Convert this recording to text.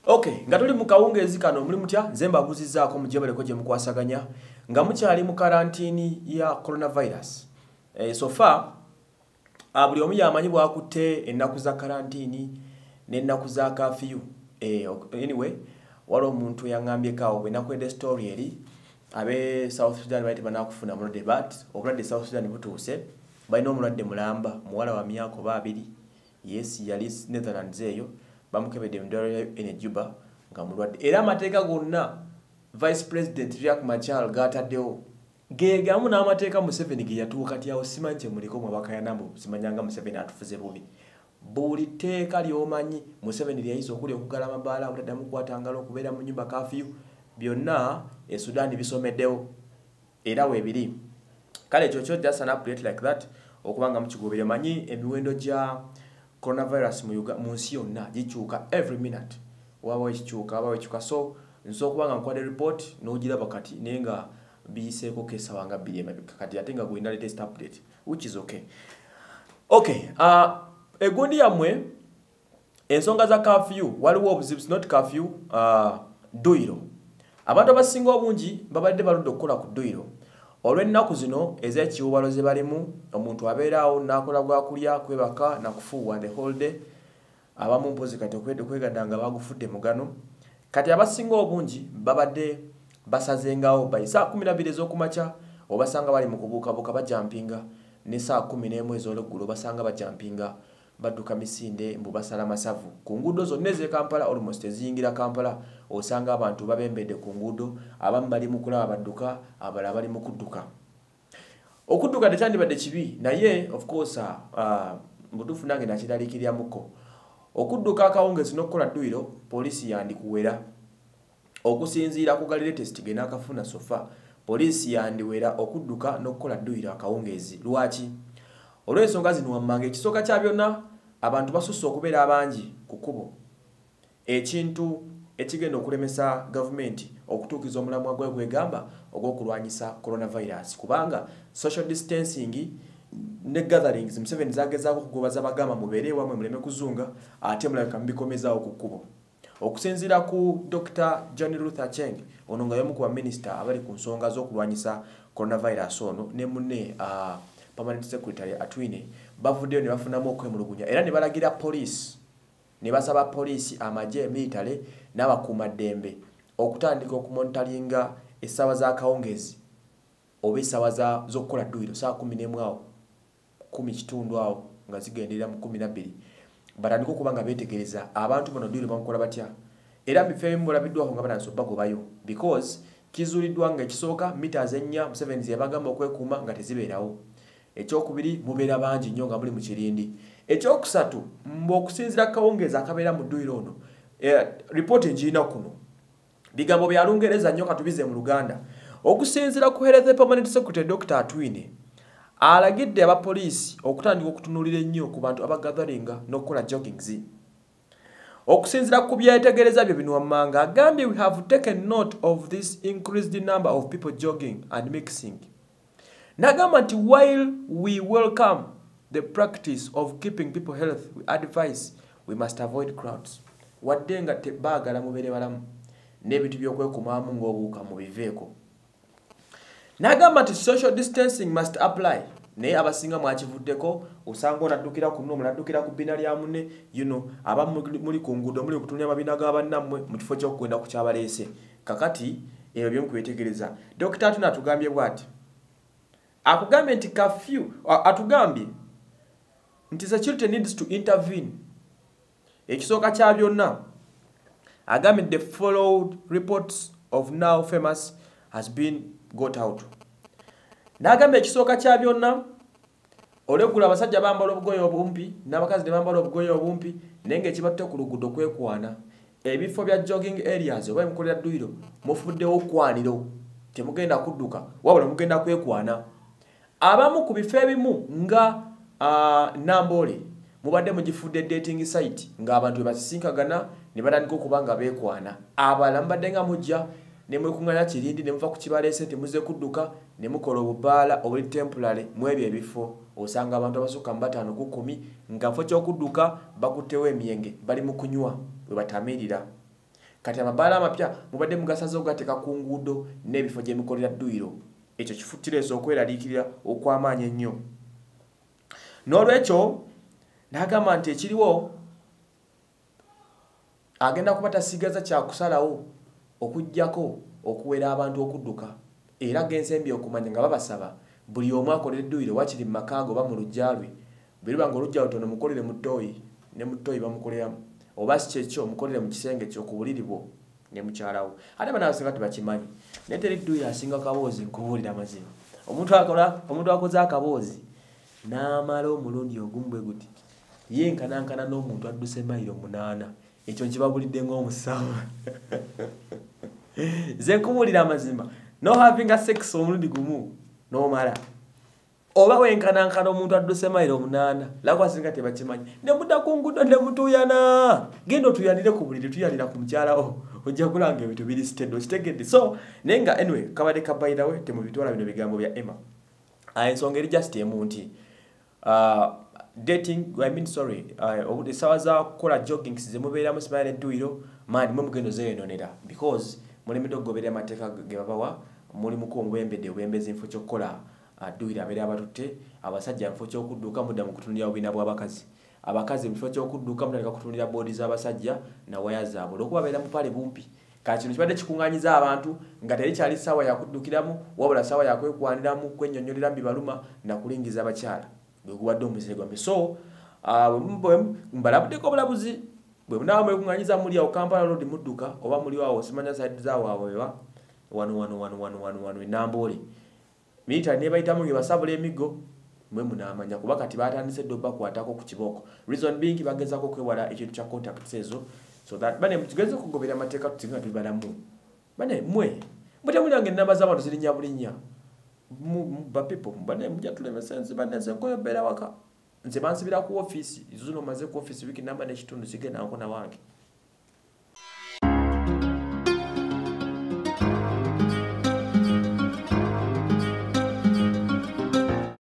Okay, nga tuli mu kawungeezi kano muli mutya Zemba abuzizaako mujebaleko gye mukwasaganya nga mukyali mu karantini ya coronavirus. So far buli omu yamanyi bwakutte ennaku za karantini n'ennaku za curfew. Anyway, waliwo omuntu yaŋŋambyeko awo bwe nakwedde story eri abe South Sudan baite banakufuna mulwadde but obulwadde South Sudan butuuse balina omulwadde mulamba muwala wa myaka 2 yes yali Netherlands eyo bamukebedde mudwaliro ene Juba nga mulwadde era amateeka gonna Vice President Riek Machar gataddewo geegamu n'amateeka Museveni ge yatuuka kati awo simanyi kye muliko mwabakaya nambo simanyanga Museveni atufuze bubi buli teeka lyomanyi Museveni lyayise okuli okugala amabaala obutaddamu kukwatangala okubeera mu nyumba curfew byonna Sudan bisomeddewo era weebiri kale ekyo kyo just an update like that okubanga mukigobere manyi emiwendo gya coronavirus mu nsi yonna gikyuka every minute wabawo ekikyuka so nso okubanga nkwade report n'ogiraba kati naye nga biyiseeko kesa wanga bbiri emabega kati ate nga gwina latest update which is okay. Egundi yammwe ensonga za curfew waliwo obuzibu not curfew duiro abantu abasinga obungi babadde baludde okukola ku duiro olw'ennaku zino ez'ekiwubalo ze balimu omuntu abeeraawo n'akola gwakulya kwebaka nakufuuwa the whole day abamu mpozi kati okwegadanga bagufudde mugano kati abasinga obungi babadde basazengawo bayi saa 12 ez'okumakya obasanga bali mu kubuukabuuka bajampinga ne saa 11 ez'olweggulo basanga bajampinga badduka misinde mbu basala masavu ku nguudo zonna ez'e Kampala almost eziyingira Kampala osanga abantu babembedde ku nguudo abamu bali mu kulaba badduka abalala bali mu kudduka okudduka tekyandibadde kibi naye of course mutuufu nange nakiraliikiryamuko okudduka akawungeezi n'okukola dduyiro poliisi yandikuwera okusinziira ku gali latest ge n'akafuna sofa poliisi yandiwera okudduka n'okukola dduyiro akawungeezi lwaki olw'ensonga zino wammanga ekisooka kya byonna abantu basusse okubeera abangi ku kkubo ekintu ekigenda okulemesa gavumenti okutuukiza omulamwa gwe gwegamba ogw'okulwanyisa coronavirus kubanga social distancing ne gatherings Museveni zagezaako okugobaza bagamba mubeere wamwe muleme kuzunga ate mulabika mubikomezaawo ku kkubo okusinziira ku Dr. John Ruth Acheng ono nga y'omu ku baminisita abali ku nsonga z'okulwanyisa coronavirus ono ne munne Permanent Secretary Atwine bavuddeyo ne bafunamu okwemulugunya era ne balagira police ne basaba poliisi amagye military n'abakuumaddembe okutandika okumonitalinga essaawa za kawungeezi oba essaawa z'okukola dduyiro saa 11 awo 10 kitundu awo nga zigenderera mu 12 batandika okuba nga beetegereza abantu bano dduyiro bamukola batya era mu bifo ebimu bulabiddwako nga banansi bagobayo because kizuuliddwa nga ekisooka meters 4 Museveni ze yabagamba okwekuuma nga tezibeerawo ekyokubiri mubeera bangi nnyo nga muli mu kirindi ekyokusatu okusinziira kawungeezi akabeera mu dduyiro ono ripooti engiina kuno bigambo bya Lungereza nnyo katubize mu Luganda okusinziira ku Health Permanent Secretary Dr. Atwine alagidde abapoliisi okutandika okutunuulira ennyo ku bantu abagatheringa n'okukola joggings okusinziira ku byetegereza bye bino wammanga agambye we have taken note of this increased number of people jogging and mixing nagamba nti while we welcome the practice of keeping people healthy we advise we must avoid crowds wadde nga baagala mubeere balamu n'ebintu by'okwekuumaamu ng'obuuka mu biveeko nagamba nti social distancing must apply naye abasinga mwakivuddeko osanga onaddukira ku nno munaddukira ku bbina lya munne abamu muli ku nguudo muli okutunya amabina g'abannammwe mu kifo ky'okugenda ku kyabaleese kakati ebyo byemu kubyetegereza Dr. Atwine atugambye bw'ati akugambye nti curfew atugambye nti security needs to intervene ekisooka kya byonna agambye the followed reports of now famous has been got out n'agambye ekisooka kya byonna olw'eggulu abasajja bambala obugoye obumpi n'abakazi ne bambala obugoye obumpi naye ng'ekibatutte ku luguudo kwekwana ebifo bya jogging areas oba emukolera dduyiro mufuddewo okwaniro temugenda kudduka wabula mugenda kwekwana abamu ku bifo ebimu nga Nambole mubadde mugifudde dating site ng'abantu bebasisinkagana ne batandika okuba nga beekwana abalala mubadde nga mujja ne mwekuŋŋanya kirindi ne muva ku kibaleese temuze kudduka ne mukola obubaala obuli temporary mu ebyo ebifo osanga abantu abasukka mu 5 ku 10 nga mfo ky'okudduka bakuttewo emyenge bali mu kunywa we batamirira kati amabaala amapya mubadde mugasaze ogateeka ku nguudo n'ebifo gye mikolera dduyiro ekyo kifutireesa okweraliikirira okw'amaanyi ennyo n'olwekyo n'agamba nti ekiriwo agenda kuba tasigaza kyakusalawo okujjako okuwera abantu okudduka era gensembye okumanya nga babasaba buli omu akolera edduyiro wakiri mu makaago oba mu lujja lwe bweruba nga olujja lutono mukolere mu ttooyi ne mu ttooyi bamukoleramu oba si kyekyo mukolere mu kisenge kyo ku buliri bwo ne mukyalawo ate bana abasinga tebakimanyi naye teri dduyiro asinga kaboozi nkubuulira amazima omuntu akoze akaboozi n'amala omulundi ogumu bwe guti yenkanankana n'omuntu adduse mayiro 8 ekyo nkibabulidde ng'omusawo ze nkubuulira amazima no having a sex omulundi gumu n'omala oba wenkanankana omuntu adduse mayiro 8 lako asinga tebakimanyi ne mudda ku nguudo ne mutuyana genda otuyanire ku buliri tuyanira ku mukyalawo ojja kulanga ebintu biri stedo kitegedde so naye nga anyway kabadde kabayirawe temubitwala bino bigambo bya Emma ensonga eri just emu nti dating obude sawa za kukola jogging ze mubeeramu simayina edduyiro mani mwe mugendo zeeyononera because mulemedde okugoberera amateeka ge babawa mulimuko omubembedde obwembezi nfo kyokkola dduyiro abeera abatutte abasajja nfo kyokudduka mudda mu kutunulira obwina bw'abakazi abakazi mufo kyokudduka mutandika kutunulira boodi z'abasajja na waya zaabwe olwokuba babeera mu pale bumpi kati kino kibadde kikuŋŋaanyiza abantu nga terikyali ssaawa yakuddukiramu wabula ssaawa yakwekwaniramu kwennyonnyolera bibaluma nakulingiza abakyala gwegubadde omuzire gwambe so mbalabuddeko obulabuzi bwe munaaba mwekuŋŋaanyiza muli awo Kampala road mudduka oba muli awo simanya saidi zaawo awewa wano enamboole military nebayitamu nge basabula emigo mwe munaamanya kuba kati batandise dde bakwatako ku kibooko reason being bagezako okwewala ekintu kya contacts ezo so that bane mutugeze okugobera amateeka tutinga tubalamu bane mwe mutemulyange ennamba z'abantu zirinya bulinya ba people bane mujja tulemesa ensi bane nze nkoyobeera waka nze bansibira ku office zuno maze ku office wiki namba n'ekitundu sigenda nko na wange